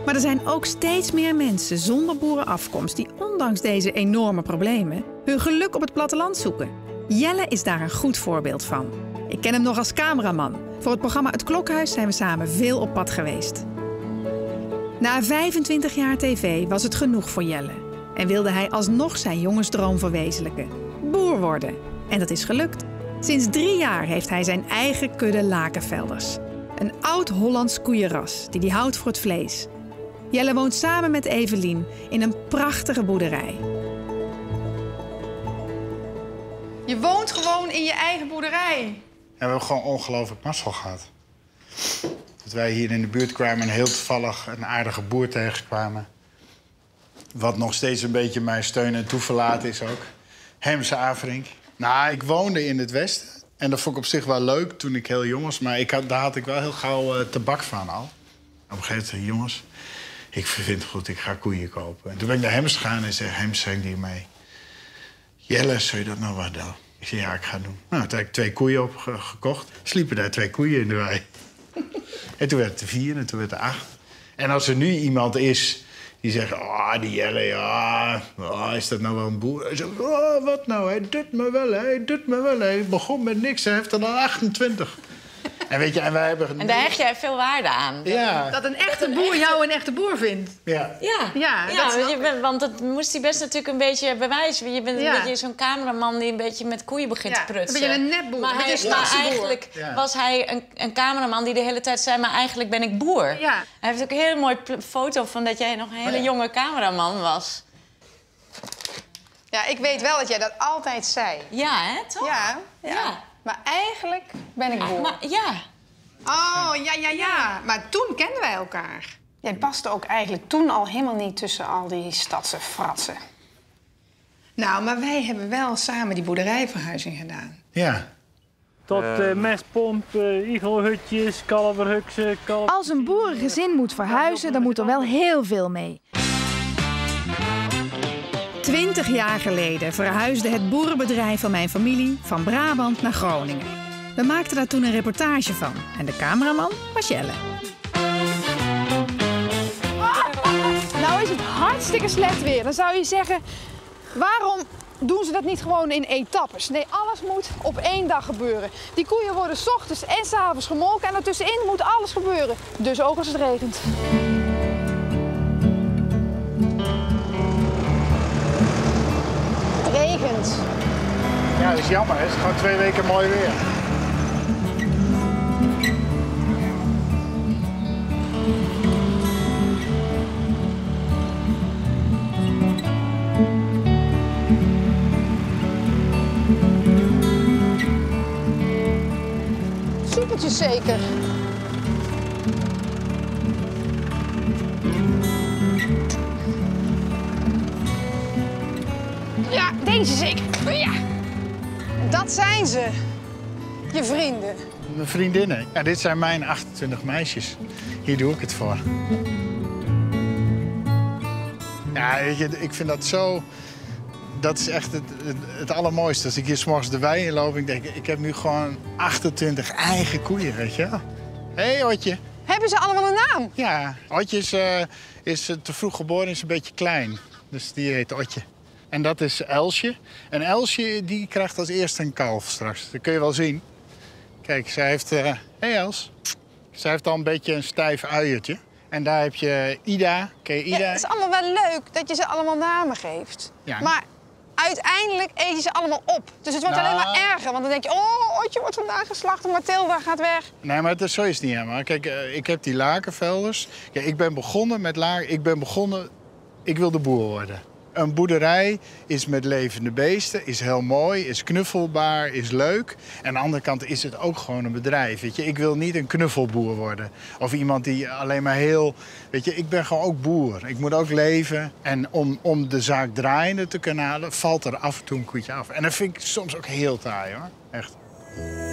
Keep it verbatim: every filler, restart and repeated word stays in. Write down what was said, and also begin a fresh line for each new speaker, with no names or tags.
Maar er zijn ook steeds meer mensen zonder boerenafkomst die ondanks deze enorme problemen hun geluk op het platteland zoeken. Jelle is daar een goed voorbeeld van. Ik ken hem nog als cameraman. Voor het programma Het Klokhuis zijn we samen veel op pad geweest. Na vijfentwintig jaar tv was het genoeg voor Jelle. En wilde hij alsnog zijn jongensdroom verwezenlijken. Boer worden. En dat is gelukt. Sinds drie jaar heeft hij zijn eigen kudde lakenvelders. Een oud-Hollands koeienras die hij houdt voor het vlees. Jelle woont samen met Evelien in een prachtige boerderij.
Je woont gewoon in je eigen boerderij.
Ja, we hebben gewoon ongelooflijk mazzel gehad. Dat wij hier in de buurt kwamen en heel toevallig een aardige boer tegenkwamen. Wat nog steeds een beetje mijn steun en toeverlaat is ook. Hemse Averink. Nou, ik woonde in het westen. En dat vond ik op zich wel leuk toen ik heel jong was. Maar ik had, daar had ik wel heel gauw uh, tabak van al. Op een gegeven moment zei jongens, ik vind het goed, ik ga koeien kopen. En toen ben ik naar Hems gegaan en zei Hems, zei die mee. Jelle, zou je dat nou wat doen? Ik zei, ja, ik ga het doen. Nou, toen heb ik twee koeien opgekocht. Sliepen daar twee koeien in de wei. En toen werd het er vier en toen werd het er acht. En als er nu iemand is die zegt, oh, die Jelle, ja, oh, is dat nou wel een boer? Hij zegt, oh, wat nou, hij doet me wel, hij doet me wel. Hij begon met niks, hij heeft er dan achtentwintig. En weet je, en wij hebben...
En daar hecht jij veel waarde aan.
Ja.
Dat een echte boer jou een echte boer vindt.
Ja.
Ja,
Ja,
ja,
dat snap
je bent, want dat moest hij best natuurlijk een beetje bewijzen. Je bent
Ja.
een beetje zo'n cameraman die een beetje met koeien begint
Ja,
te prutsen.
een beetje een netboer,
Maar,
een
hij,
beetje een
maar
stassenboer.
eigenlijk
Ja.
was hij een, een cameraman die de hele tijd zei, maar eigenlijk ben ik boer.
Ja.
Hij heeft ook een hele mooie foto van dat jij nog een hele
Oh ja.
jonge cameraman was.
Ja, ik weet wel dat jij dat altijd zei.
Ja, hè, toch?
Ja, ja.
Ja.
Maar eigenlijk ben ik boer.
Maar, ja.
Oh, ja, ja, ja. Maar toen kenden wij elkaar. Jij paste ook eigenlijk toen al helemaal niet tussen al die stadse fratsen. Nou, maar wij hebben wel samen die boerderijverhuizing gedaan.
Ja.
Tot uh, mestpomp, uh, igelhutjes, kalverhuksen, kalver...
Als een boerengezin moet verhuizen, dan moet er wel heel veel mee.
Twintig jaar geleden verhuisde het boerenbedrijf van mijn familie van Brabant naar Groningen. We maakten daar toen een reportage van. En de cameraman was Jelle.
Nou is het hartstikke slecht weer. Dan zou je zeggen, waarom doen ze dat niet gewoon in etappes? Nee, alles moet op één dag gebeuren. Die koeien worden 's ochtends en 's avonds gemolken en ertussenin moet alles gebeuren. Dus ook als het regent.
Het regent.
Ja, dat is jammer, hè. Het is gewoon twee weken mooi weer.
Soepeltjes zeker. Ja, deze zeker. Ja. Dat zijn ze. Je vrienden.
Mijn vriendinnen. Ja, dit zijn mijn achtentwintig meisjes. Hier doe ik het voor. Ja, weet je, ik vind dat zo... Dat is echt het, het, het allermooiste. Als ik hier 's morgens de wei in loop, ik denk, ik heb nu gewoon achtentwintig eigen koeien, weet je wel. Hé, hey, Otje.
Hebben ze allemaal een naam?
Ja, Otje is, uh, is uh, te vroeg geboren, is een beetje klein. Dus die heet Otje. En dat is Elsje. En Elsje die krijgt als eerste een kalf straks. Dat kun je wel zien. Kijk, zij heeft... Hé uh, hey Els. Zij heeft al een beetje een stijf uiertje. En daar heb je Ida. Ken je Ida?
Ja, het is allemaal wel leuk dat je ze allemaal namen geeft.
Ja.
Maar uiteindelijk eet je ze allemaal op. Dus het wordt
Nou.
alleen maar erger. Want dan denk je, oh, Otje wordt vandaag geslacht en Mathilda gaat weg.
Nee, maar het is, zo is het niet helemaal. Kijk, uh, ik heb die lakenvelders. Ja, ik ben begonnen met laken. Ik ben begonnen... Ik wilde boer worden. Een boerderij is met levende beesten, is heel mooi, is knuffelbaar, is leuk. En aan de andere kant is het ook gewoon een bedrijf. Weet je? Ik wil niet een knuffelboer worden. Of iemand die alleen maar heel... Weet je, ik ben gewoon ook boer. Ik moet ook leven. En om, om de zaak draaiende te kunnen halen, valt er af en toe een koetje af. En dat vind ik soms ook heel taai, hoor. Echt.